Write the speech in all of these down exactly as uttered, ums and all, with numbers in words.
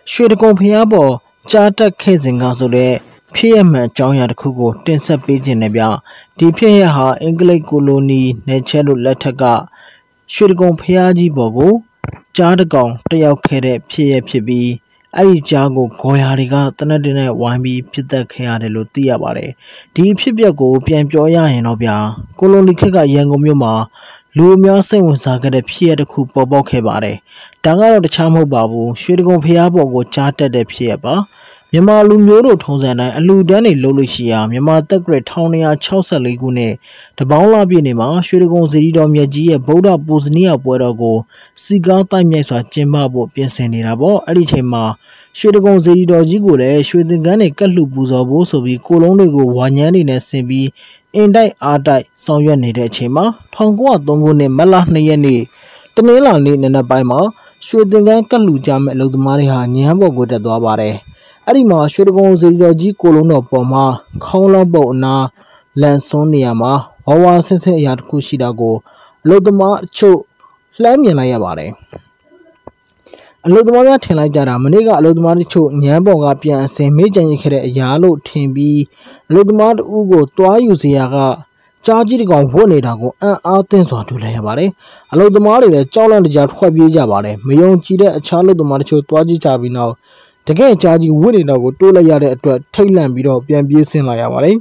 ရွှေတကုံဖျားပေါ်ကြားတက်ခဲ့စဉ်ကဆိုတဲ့ဖြစ်ရမှန်အကြောင်းအရာတစ်ခုကိုတင်ဆက်ပေးခြင်းနဲ့ဗျဒီဖြစ်ရဟာအင်္ဂလိပ်ကိုလိုနီနယ်ချဲတို့လက်ထက်ကရွှေတကုံဖျားကြီးပေါ်ကိုကြားတကောင်တက်ရောက်ခဲ့တဲ့ဖြစ်ရဖြစ်ပြီးအဲ့ဒီကြားကိုဂေါ်ယာတွေကတနက်တနေ့ဝိုင်းပြီးပြစ်တက်ခဲ့ရတယ်လို့သိရပါတယ်ဒီဖြစ်ပျက်ကိုပြန်ပြောရရင်တော့ဗျာကိုလိုနီခေတ်ကရန်ကုန်မြို့မှာလူအများစိတ်ဝင်စားခဲ့တဲ့ဖြစ်ရတစ်ခုပေါ်ပေါက်ခဲ့ပါတယ်ဒါကတော့တခြားမဟုတ်ပါဘူးရွှေတကုံဖျားပေါ်ကိုကြားတက်တဲ့ဖြစ်ရပါမြန်မာလူမျိုးတို့ထုံးစံတိုင်းအလူတန်းတွေလုပ်လို့ရှိရာမြန်မာတက္ကရာတစ်ထောင်နှစ်ရာခြောက်ဆယ်လေးခုနှစ်တပေါင်းလပြည့်နေ့မှာရွှေတကုံစေတီတော်မြတ်ကြီးရဲ့ဗုဒ္ဓပူဇနီယပွဲတော်ကိုစီကားတိုက်မြိုက်စွာကျင်းပဖို့ပြင်ဆင်နေတာပေါ့အဲ့ဒီချိန်မှာရွှေတကုံစေတီတော်ကြီးကိုလည်းရွှေသင်္ကန်းတွေကတ်လှူပူဇော်ဖို့ဆိုပြီးကိုလုံးတွေကိုဝါညမ်းတွေနဲ့ဆင်ပြီးအင်တိုက်အားတိုက်ဆောင်ရွက်နေတဲ့အချိန်မှာ၁၉၀၃ခုနှစ်မတ်လ၂ရက်နေ့တနင်္လာနေ့နံနက်ပိုင်းမှာရွှေသင်္ကန်းကတ်လှူကြမဲ့အလုပ်သမားတွေဟာညမ်းပေါ်ကိုတက်သွားပါတယ်အဲ့ဒီမှာရွှေတကုံစေတီတော်ကြီးကိုလုံးတော်ပေါ်မှာခေါင်းလောင်းပုတ်အနာလန်စွန်းနေရာမှာဝါဝါဆင်းဆင်းအရာတစ်ခုရှိတာကိုအလုပ်သမားအချို့လှမ်းမြင်လိုက်ရပါတယ်အလုပ်သမားများထင်လိုက်ကြတာမနေ့ကအလုပ်သမားတချို့ညမ်းပေါ်ကပြန်အစင်မေးကြံရခဲ့တဲ့အရာလို့ထင်ပြီးအလုပ်သမားတဦးကိုတွားယူစရာကကြားကြီးတကောင်ဝတ်နေတာကိုအံ့အားသင့်စွာတွေ့လိုက်ရပါတယ်အလုပ်သမားတွေလည်းကြောက်လန့်တကြားထွက်ပြေးကြပါတယ်မယုံကြည်တဲ့အခြားအလုပ်သမားတချို့တွားကြည့်ကြပြီးနောက်တကယ်ကြားကြီးဝတ်နေတာကိုတိုးလိုက်ရတဲ့အတွက်ထိတ်လန့်ပြီးတော့ပြန်ပြေးဆင်းလာရပါတယ်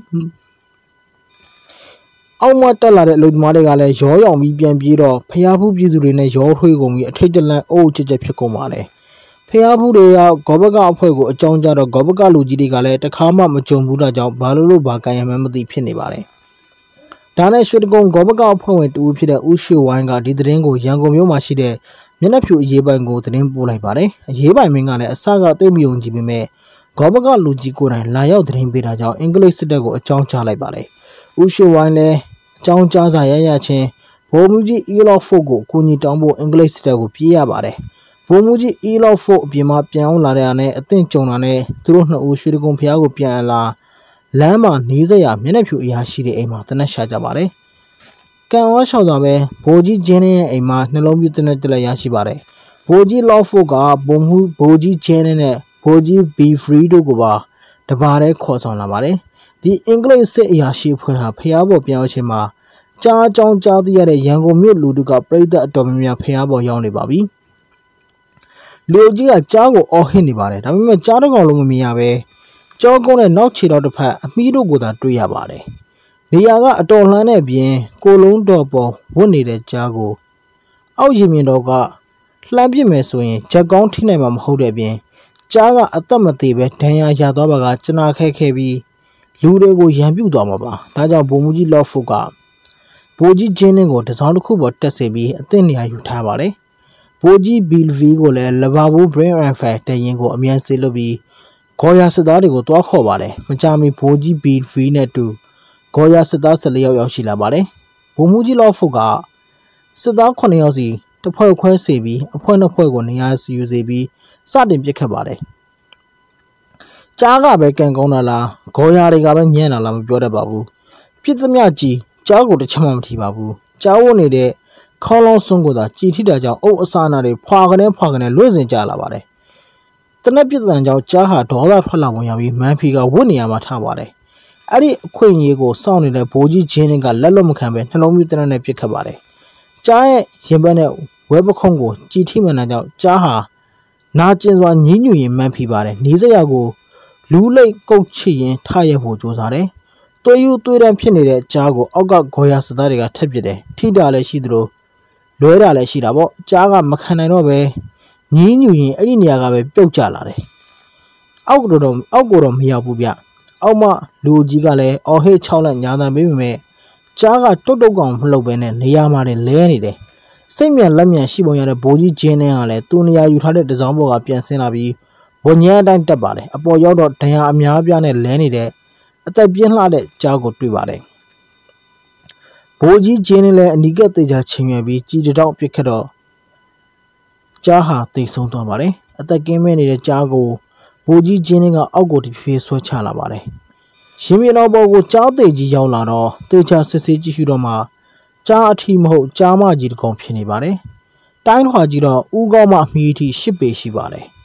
အောက်မှတက်လာတဲ့အလုပ်သမားတွေကလည်းရောရောင်ပြီးပြန်ပြေးတော့ဖျားဖူးပြည်သူတွေနဲ့ရောထွေးကုန်ပြီးအထိတ်တလန့်အုပ်ချစ်ချက်ဖြစ်ကုန်ပါတယ်ဖျားဖူးတွေကဂောဘကအဖွဲ့ကိုအကြောင်းကြားတော့ဂောဘကလူကြီးတွေကလည်းတခါမှမကြုံဘူးတာကြောင့်ဘာလို့လို့ဘာကံရမှန်းမသိဖြစ်နေပါတယ်ဒါနဲ့ရွှေတကုံဂောဘကအဖွဲ့ဝင်တူဖြစ်တဲ့ဦးရွှေဝိုင်းကဒီသတင်းကိုရန်ကုန်မြို့မှာရှိတဲ့မျက်နှာဖြူအရေးပိုင်ကိုသတင်းပို့လိုက်ပါတယ်အရေးပိုင်မင်းကလည်းအစကသိမယုံကြည်ပေမဲ့ဂောဘကလူကြီးကိုယ်တိုင်လာရောက်သတင်းပေးတာကြောင့်အင်္ဂလိပ်စစ်တပ်ကိုအကြောင်းကြားလိုက်ပါတယ်ဦးရွှေဝိုင်းလည်းအကြောင်းကြားစာရရချင်းဗိုလ်မှူးကြီးအီလော့ဖို့ကိုအကူအညီတောင်းဖို့အင်္ဂလိပ်စစ်တပ်ကိုပြေးရပါတယ်ဗိုလ်မှူးကြီးအီလော့ဖို့အပြင်မှာပြန်အောင်လာတဲ့အနေနဲ့အသင့်ကြုံတာနဲ့သူတို့နှစ်ဦးရွှေတကုံဖျားကိုပြန်အလာလမ်းမှာနေစရာမျက်နှာဖြူအရာရှိတဲ့အိမ်မှာတနက်ရှာကြပါတယ်ကံဝါရှောက်တာပဲဗိုလ်ကြီးဂျင်းရဲ့အိမ်မှာနှလုံးပြတနက်တလက်ရရှိပါတယ်ဗိုလ်ကြီးလော့ဖို့ကဗိုလ်မှူးဗိုလ်ကြီးဂျင်းနဲ့ဗိုလ်ကြီးဘီဖရီတို့ကိုပါတပါးတည်းခေါ်ဆောင်လာပါတယ်ဒီအင်္ဂလိပ်စစ်အရာရှိအဖွဲ့ဟာဖျားပေါ်ပြန်ရောက်ချိန်မှာကြားအကြောင်းကြားသိရတဲ့ရန်ကုန်မြို့လူတို့ကပြည်သက်အတော်များများဖျားပေါ်ရောက်နေပါပြီလူကြီးကကြားကိုအော်ဟစ်နေပါတယ်ဒါပေမဲ့ကြားတစ်ကောင်လုံးမမြင်ရပဲကြောကုန်းနဲ့နောက်ခြေတော်တစ်ဖက်အမီးတို့ကိုသာတွေ့ရပါတယ်နေရာကအတော်လှမ်းတဲ့ပြင်ကိုလုံးတော်ပေါ်ဝတ်နေတဲ့ကြားကိုအောက်ရင်မြင်တော်ကလှမ်းပစ်မယ်ဆိုရင်ဂျက်ကောင်းထိနိုင်မှာမဟုတ်တဲ့ပြင်ကြားကအသက်မသေးပဲဒဏ်ရာရသွားပါကကျနာခဲခဲ့ပြီးလူတွေကိုရန်ပြုတ်သွားမှာပါဒါကြောင့်ဗိုလ်မှူးကြီးလော့ဖို့ကဗိုလ်ကြီးဂျင်းကိုတစောင်းတစ်ခုပေါ်တက်စေပြီးအသင့်နေရာယူထားပါတယ်ဗိုလ်ကြီးဘီလ်ဗီကိုလည်းလဘာဘိုး brain and fire တရင်ကိုအမြန်စေလွှတ်ပြီးဂေါ်ယာစစ်သားတွေကိုတွားခေါ်ပါတယ်မကြာမီဗိုလ်ကြီးဘီလ်ဗီနဲ့တူဂေါ်ယာစစ်သား၁၄ယောက်ရောက်ရှိလာပါတယ်ဗိုလ်မှူးကြီးလော့ဖို့ကစစ်သားခုနှစ်ယောက်စီတစ်ဖွဲ့ခွဲစေပြီးအဖွဲ့နှစ်ဖွဲ့ကိုနေရာယူစေပြီးစတင်ပစ်ခတ်ပါတယ်ကြားကပဲကန်ကောင်းတာလားဂေါ်ယာတွေကပဲညံ့တာလားမပြောတတ်ပါဘူးပြစ်သမျှကြီးကြားကိုတစ်ချက်မှမထီပါဘူးကြားဝတ်နေတဲ့ခေါင်းလောင်းစွန်းကိုသာကြည်ထိတာကြောင့်အုပ်အစာနာတွေဖွာကနေဖွာကနေလွင့်စင်ကြလာပါတယ်တနက်ပြစ်တန်ကြောင့်ကြားဟာဒေါသထွက်လာပုံရပြီးမန်ဖီကဝတ်နေရမှာထားပါတယ်အဲ့ဒီအခွင့်အရေးကိုစောင့်နေတဲ့ဗိုလ်ကြီးဂျင်းကလက်လွတ်မခံပဲနှလုံးပြတနက်နဲ့ပစ်ခတ်ပါတယ်ကြားရဲ့ရင်ဘတ်နဲ့ဝဲပခုံးကိုကြည်ထိမှန်တာကြောင့်ကြားဟာနာကျင်စွာညှဉ်းညူရင်မန်ဖီပါတယ်နေစရာကိုလူလိတ်ကုတ်ချရင်ထရဖို့ကြိုးစားတယ်သွေးယူသွေးတန်းဖြစ်နေတဲ့ကြားကိုအောက်ကဂေါ်ယာစစ်သားတွေကထက်ပစ်တယ်ထိတာလည်းရှိသလိုလွဲတာလည်းရှိတာပေါ့ကြားကမခံနိုင်တော့ပဲညင်းညူရင်အဲ့ဒီနေရာကပဲပြုတ်ကျလာတယ်အောက်ကတော့အောက်ကိုတော့မရောက်ဘူးဗျအောက်မှလူကြီးကလည်းအော်ဟစ်ချောင်းလက်ညာတန်ပေးပေမဲ့ကြားကတုတ်တုတ်ကောင်မလှုပ်ပဲနဲ့နေရာမှာတင်လဲနေတယ်စိတ်မြန်လက်မြန်ရှိပုံရတဲ့ဘိုးကြီးဂျင်းနဲ့ကလည်းသူ့နေရာယူထားတဲ့တစောင်းပေါ်ကပြန်ဆင်းလာပြီးဝညံအတိုင်းတက်ပါတယ်အပေါ်ရောက်တော့ဒဏ်ရာအများပြားနဲ့လဲနေတဲ့အသက်ပြင်းလှတဲ့ကြားကိုတွေ့ပါတယ်ဘိုးကြီးဂျင်းနဲ့လည်းအနီးကပ်သေးချာချိန်ရွယ်ပြီးကြည်တောင်ပစ်ခတ်တော့ကြားဟာတိတ်ဆုံးသွားပါတယ်အသက်ကင်းမဲ့နေတဲ့ကြားကိုဘိုးကြီးဂျင်းကအောက်ကိုတဖြည်းဆွဲချလာပါတယ်ရှင်မြေတော်ပေါ်ကိုကြားသေးကြီးရောက်လာတော့တေချာစစ်ဆေးကြည့်ရှုတော့မှကြားအထီးမဟုတ်ကြားမကြီးတကောင်ဖြစ်နေပါတယ်တိုင်းထွာကြီးတော့ဥကောင်းမှအမီးအထိရှစ်ပေရှိပါတယ်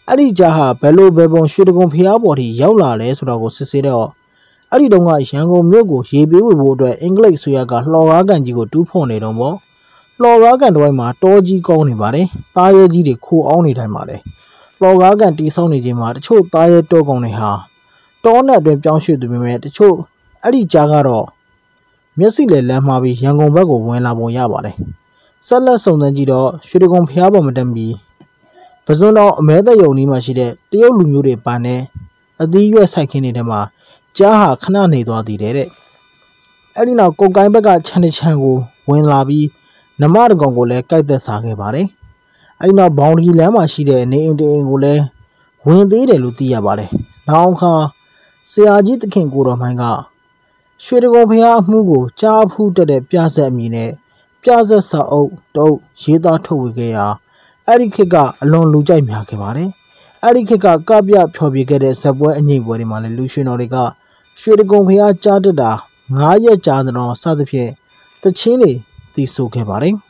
အဲ့ဒီကြားဟာဘယ်လိုပဲပုံရွှေတကုံဖျားပေါ်ထိရောက်လာလဲဆိုတော့ကိုစစ်ဆေးတော့အဲ့ဒီတုန်းကရန်ကုန်မြို့ကိုရေပေးဝေဖို့အတွက်အင်္ဂလိပ်ဆိုရကလှော်ကားကန်ကြီးကိုတူးဖော်နေတော့ပေါ့လှော်ကားကန်တစ်ဝိုက်မှာတောကြီးကောင်းနေပါတယ်သားရဲကြီးတွေခိုအောင်နေတိုင်းပါတယ်လှော်ကားကန်တီးဆောက်နေခြင်းမှာတချို့သားရဲတောကောင်တွေဟာတောနဲ့အတွင်းပြောင်းရွှေ့သူပေမဲ့တချို့အဲ့ဒီကြားကတော့မျက်စိလေလမ်းမှာပြီးရန်ကုန်ဘက်ကိုဝင်လာပုံရပါတယ်ဆက်လက်စုံစမ်းကြည့်တော့ရွှေတကုံဖျားပေါ်မတက်မီပဇွန်တော်အမဲသက်ယုံနီးမှာရှိတဲ့တရုတ်လူမျိုးတွေပန်းတဲ့အသီးရွက်ဆိုင်ခင်းတွေထဲမှာကြားဟာခဏနေသွားသေးတယ်တဲ့အဲ့ဒီနောက်ကုတ်ကိုင်းဘက်ကခြံတစ်ခြံကိုဝင်လာပြီးနမတကောင်ကိုလည်းကြိုက်သက်စားခဲ့ပါတယ်အဲ့ဒီနောက်ဘောင်ဒီလမ်းမှာရှိတဲ့နေအိမ်တအိမ်ကိုလည်းဝင်သေးတယ်လို့သိရပါတယ်နောက်အခါဆရာကြီးသခင်ကိုတော်မိုင်းကရွှေတကုံဖျားအမှုကိုကြားဖူးတက်တဲ့ပြဆက်အမည်နဲ့ပြဆက်စာအုပ်တုပ်ရေးသားထုတ်ဝေခဲ့ရာအဲ့ဒီခေတ်ကအလွန်လူကြိုက်များခဲ့ပါတယ်အဲ့ဒီခေတ်ကကပြဖျော်ဖြေခဲ့တဲ့ဇက်ပွဲအငိမ့်ပွဲတွေမှာလည်းလူရွှေတော်တွေကရွှေတကုံဖျားကြားတက်တာငါးရက်ကြာတဲ့တော့စသဖြင့်တချင်းတွေတည်ဆိုခဲ့ပါတယ်